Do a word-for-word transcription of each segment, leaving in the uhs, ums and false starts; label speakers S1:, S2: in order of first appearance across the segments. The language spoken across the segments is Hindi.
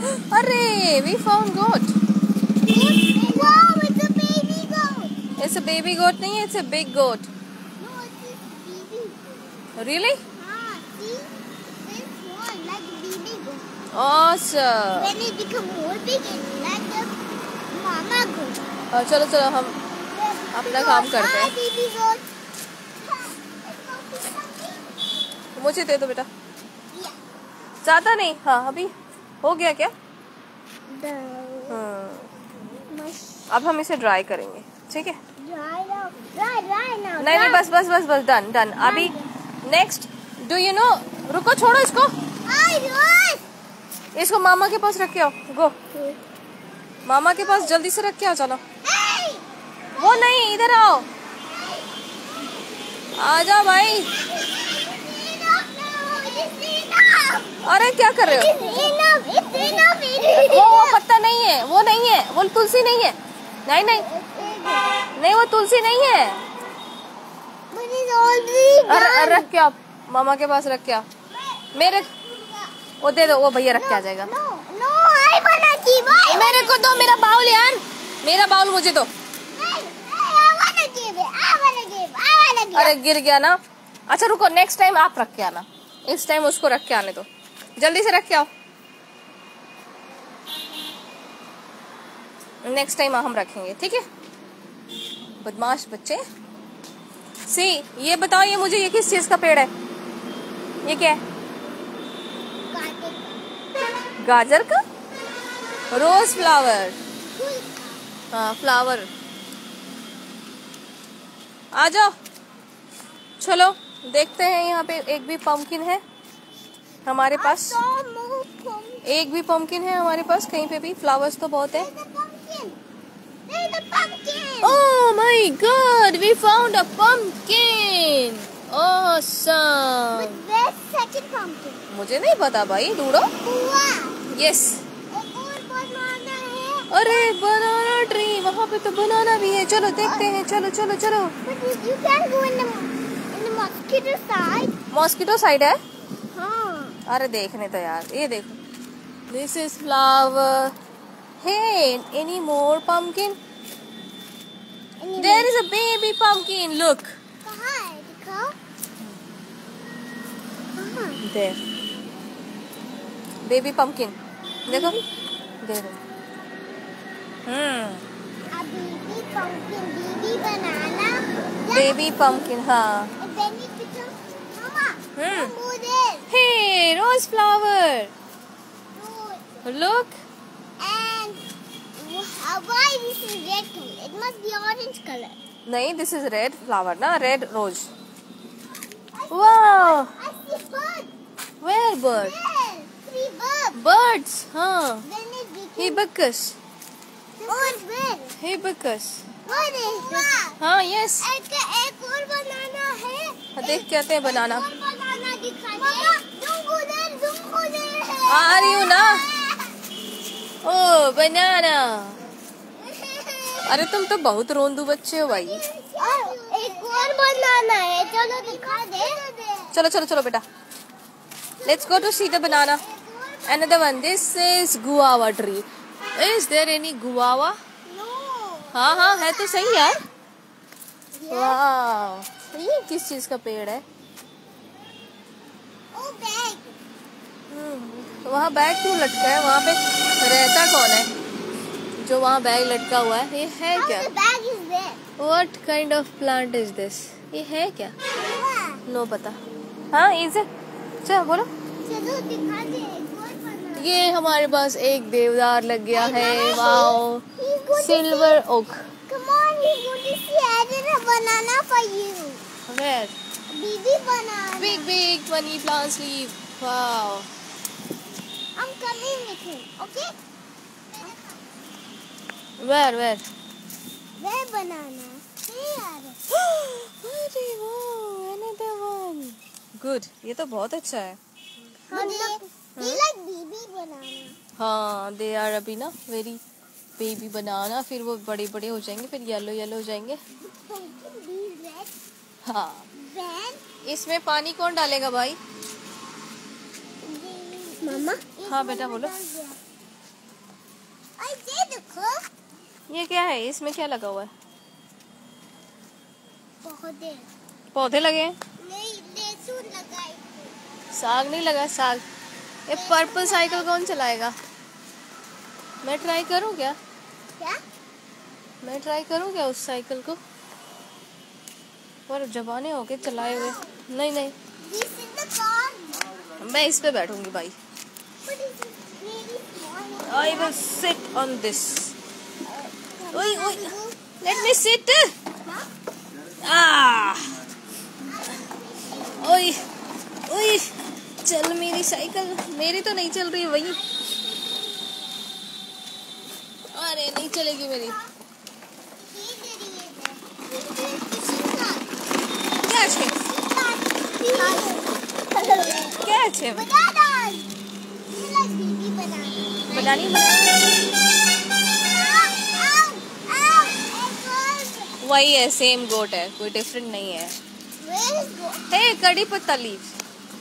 S1: अरे we found goat.
S2: Wow, it's a baby goat.
S1: It's a baby goat नहीं है, it's a big goat.
S2: No, it's a baby.
S1: Really?
S2: Ah, see, this one like a baby goat.
S1: Awesome.
S2: When it become more big, it's like a mama goat.
S1: और चलो चलो हम अपना काम करते हैं।
S2: Ah, baby goat.
S1: मुझे दे दो बेटा।
S2: Yeah.
S1: ज्यादा नहीं, हाँ अभी हो गया क्या?
S2: The
S1: हाँ।
S2: mush.
S1: अब हम इसे ड्राई करेंगे, ठीक है?
S2: Dry now. Dry, dry now.
S1: नहीं नहीं बस बस बस बस डन डन। अभी नेक्स्ट डू यू नो, रुको छोड़ो इसको,
S2: I do.
S1: इसको मामा के पास रख के आओ। गो मामा के पास जल्दी से रख के आओ, चलो।
S2: Hey.
S1: वो नहीं, इधर आओ, आ जाओ भाई।
S2: Enough now. It's enough.
S1: अरे क्या कर रहे हो?
S2: It's enough. It's enough. It's
S1: वो वो
S2: enough.
S1: पत्ता नहीं है, वो नहीं है, वो तुलसी नहीं है। नहीं नहीं नहीं, वो तुलसी नहीं है।
S2: But it's already
S1: अरे
S2: done.
S1: रख के आओ, मामा के पास रख के आओ। मेरे वो दे दो, वो भैया रख के आ जाएगा।
S2: No, no, I wanna give. I
S1: मेरे को दो, मेरा बाउल यार, मेरा बाउल मुझे दो।
S2: Hey, hey, I wanna give it. I wanna give. I wanna give.
S1: अरे गिर गया ना। अच्छा रुको, नेक्स्ट टाइम आप रख के आना, इस टाइम उसको रख के आने दो। जल्दी से रख के आओ, नेक्स्ट टाइम हम रखेंगे, ठीक है? बदमाश बच्चे। सी ये बताओ, ये मुझे ये किस चीज का पेड़ है? ये क्या है? गाजर का? रोज फ्लावर। हाँ फ्लावर। आ जाओ, चलो देखते हैं। यहाँ पे एक भी पम्पकिन है हमारे पास? एक भी पम्पकिन है हमारे पास कहीं पे भी? फ्लावर्स तो बहुत है।
S2: There's a pumpkin.
S1: Oh my God, we found a pumpkin. Awesome.
S2: But where's second pumpkin?
S1: मुझे नहीं पता भाई, ढूंढो।
S2: Wow.
S1: Yes.
S2: एक और बनाना है.
S1: अरे बनाना ट्री, वहाँ पे तो बनाना भी है। चलो देखते हैं, चलो चलो चलो।
S2: But you, you can't go in the in the mosquito side.
S1: Mosquito side है?
S2: हाँ.
S1: अरे देखने तो यार, ये देखो। This is flower. Hey, any more pumpkin?
S2: Anyway.
S1: There is a baby pumpkin. Look.
S2: कहाँ है? दिखाओ. कहाँ?
S1: There. Baby pumpkin. देखो। देखो। हम्म।
S2: A baby pumpkin, baby banana.
S1: Baby pumpkin, हाँ।
S2: And then it becomes mama.
S1: Hmm.
S2: Don't go there.
S1: Hey, rose flower.
S2: Rose.
S1: Look.
S2: And wh- why this is red color? It must be orange color.
S1: नहीं, this is red flower ना, red rose. Wow.
S2: I see bird.
S1: Where bird?
S2: There. Three birds.
S1: Birds, हाँ.
S2: Then it became.
S1: Hibiscus.
S2: और where?
S1: Hibiscus.
S2: What is that?
S1: हाँ, yes.
S2: एक एक और बनाना है.
S1: हाँ, देख के आते हैं बनाना।
S2: और बनाना दिखा दे. मम्मा, तुम उधर, तुम उधर.
S1: आ रही हूँ ना। ओ बनाना। अरे तुम तो बहुत रोंदू बच्चे हो भाई।
S2: और एक और बनाना है. चलो दिखा दे.
S1: चलो चलो चलो बेटा। Let's go to see the banana. Another one. This is guava tree. Is there any guava?
S2: No.
S1: हाँ हाँ है तो सही यार। वाह, ये किस चीज का पेड़ है?
S2: Oh, bag.
S1: वहाँ बैग क्यों लटका है? वहाँ पे रहता कौन है जो वहाँ बैग लटका हुआ है? ये है
S2: How
S1: क्या?
S2: the bag is there?
S1: What kind of plant is this? ये है क्या?
S2: Yeah.
S1: नो पता। हाँ इसे चलो बोलो।
S2: चलो दिखा दे. एक और बनाना.
S1: ये हमारे पास एक देवदार लग गया है। Wow,
S2: He's going to
S1: silver oak.
S2: Come on, he's going to see added a banana for you.
S1: Where?
S2: Baby banana.
S1: Big big money plant leaf. Wow.
S2: I'm coming with him, okay?
S1: Where where?
S2: Where banana? Here.
S1: अरे वाह, another one. Good. ये तो बहुत अच्छा है।
S2: हम लोग they like baby banana.
S1: हाँ, दे आर अभी ना वेरी बेबी बनाना, फिर वो बड़े बड़े हो जाएंगे, फिर येलो येलो हो जाएंगे।
S2: Pumpkin be red.
S1: हाँ,
S2: Then
S1: इसमें पानी कौन डालेगा भाई?
S2: Mama.
S1: हाँ बेटा बोलो।
S2: और ये देखो,
S1: ये क्या है? इसमें क्या लगा हुआ है?
S2: पौधे
S1: पौधे लगे हैं?
S2: नहीं, लहसुन लगाई।
S1: साग नहीं लगा, साग। ये पर्पल साइकिल कौन चलाएगा? मैं ट्राई करूं क्या?
S2: क्या?
S1: मैं ट्राई करूं क्या उस साइकिल को? पर जबाने हो के चलाए हुए। नहीं नहीं,
S2: This is the car.
S1: मैं इस पे बैठूंगी भाई।
S2: But it's very small.
S1: I will sit on this.
S2: Can
S1: ओए
S2: you
S1: ओए,
S2: go?
S1: Let me sit.
S2: Huh?
S1: आ ओए ओए, चल मेरी साइकिल। मेरी तो नहीं चल रही है वही। अरे नहीं चलेगी मेरी। क्या है? क्या है? बनानी वही है, सेम गोट है, कोई डिफरेंट नहीं है। Hey, kadi patta leaves.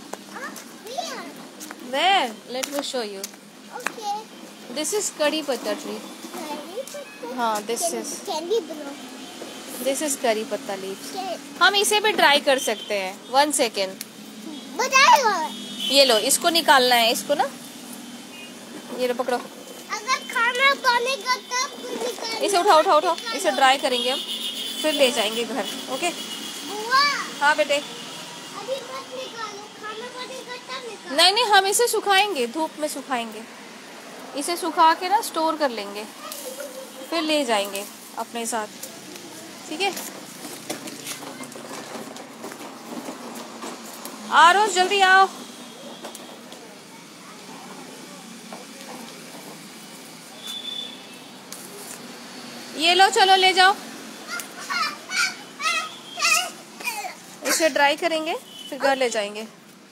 S1: Where? Let me show you. This is kadi patta tree. हाँ, this is this is kadi patta leaves. हम इसे भी ट्राई कर सकते हैं। One second. ये लो, इसको निकालना है, इसको ना, ये लो पकड़ो।
S2: अगर खाना बनेगा तब निकाल।
S1: इसे उठाओ उठाओ उठाओ, इसे ड्राई करेंगे हम, फिर ले जाएंगे घर। ओके?
S2: बुआ,
S1: हाँ बेटे।
S2: अभी मत निकालो, खाना बनेगा तब निकालो।
S1: नहीं नहीं, हम इसे सुखाएंगे, धूप में सुखाएंगे। इसे सुखा के ना स्टोर कर लेंगे, फिर ले जाएंगे अपने साथ। ठीक है? आ रोज जल्दी आओ। ये लो, चलो ले जाओ। इसे ड्राई करेंगे, फिर घर ले जाएंगे।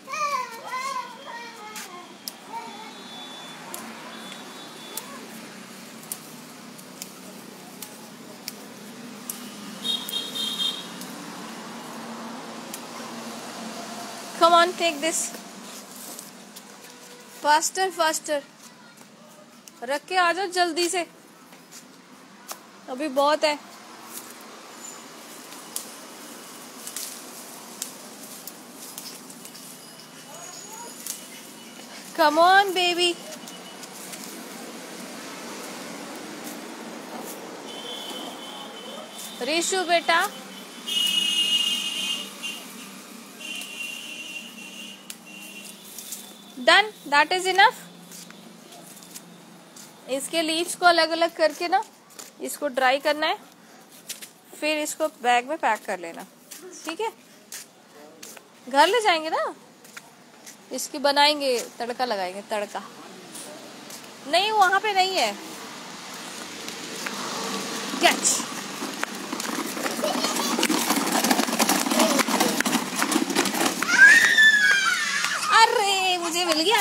S1: Come on, take this. Faster, faster. रख के आ जाओ जल्दी से, अभी बहुत है। Come on, baby. रिशु बेटा, डन, दैट इज इनफ। इसके लीव्स को अलग अलग करके ना, इसको ड्राई करना है, फिर इसको बैग में पैक कर लेना। ठीक है? घर ले जाएंगे ना, इसकी बनाएंगे, तड़का लगाएंगे, तड़का। नहीं, वहां पे नहीं है। कैच। अरे मुझे मिल गया।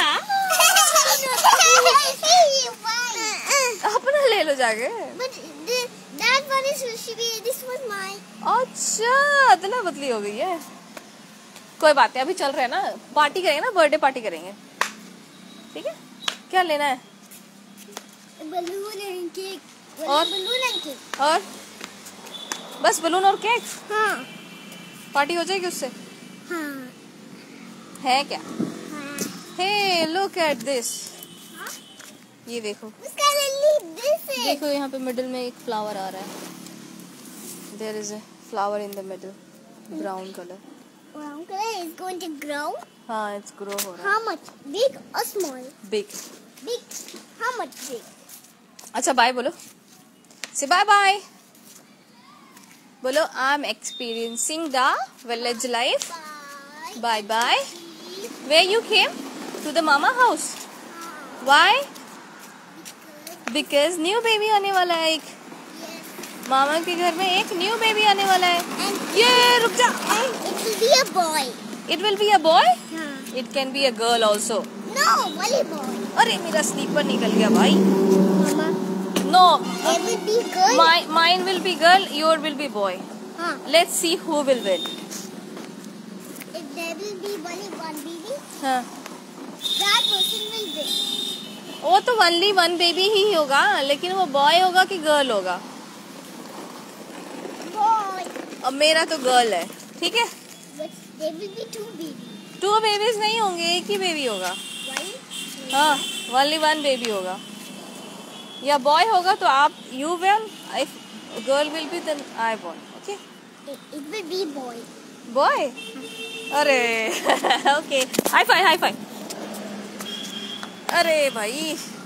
S1: अपना ले लो जाके।
S2: That one is Sushi, this was mine.
S1: अच्छा, इतना बदली हो गई है। कोई बात नहीं, अभी चल रहे हैं ना, पार्टी करेंगे ना, बर्थडे पार्टी करेंगे। ठीक है? क्या लेना है?
S2: Balloon and cake.
S1: और
S2: बलून एंड केक।
S1: और बस बलून और केक?
S2: हाँ।
S1: पार्टी हो जाएगी उससे?
S2: हाँ।
S1: है क्या?
S2: हाँ।
S1: Hey, look at this.
S2: हाँ?
S1: ये देखो,
S2: उसका लिली दिस है।
S1: देखो यहाँ पे मिडिल में एक फ्लावर आ रहा है। There is a flower in the middle, brown colour.
S2: Brown color is going to grow.
S1: हाँ, इट्स ग्रो हो रहा
S2: How much? Big or small?
S1: है। Big.
S2: Big. How much big?
S1: अच्छा, बाय बोलो, से बाय बाय बोलो। I am experiencing the village life.
S2: Bye.
S1: Bye bye. Where you came? To the mama house. Why? Because new baby आने वाला है एक।
S2: Yes.
S1: मामा के घर में एक न्यू बेबी आने वाला है।
S2: And
S1: ये रुक जा।
S2: and it will be a boy.
S1: It will be a boy.
S2: हाँ.
S1: It can be a girl also.
S2: No, volleyball.
S1: अरे मेरा स्लीपर निकल गया भाई।
S2: Mama.
S1: No,
S2: There will be girl.
S1: Mine will be girl, your will be boy.
S2: हाँ.
S1: Let's see who will win.
S2: If there will be only one baby,
S1: हाँ,
S2: that person will win.
S1: वो तो ओनली वन बेबी ही होगा, लेकिन वो बॉय होगा कि गर्ल होगा?
S2: Boy.
S1: अब मेरा तो गर्ल है, ठीक है?
S2: But there will be two babies.
S1: Two babies नहीं होंगे, एक ही बेबी होगा।
S2: One.
S1: हाँ, ओनली वन बेबी होगा। या बॉय होगा तो आप you won, if girl will be then I won, okay?
S2: It, it will be boy.
S1: Boy? अरे okay, high five high five. अरे भाई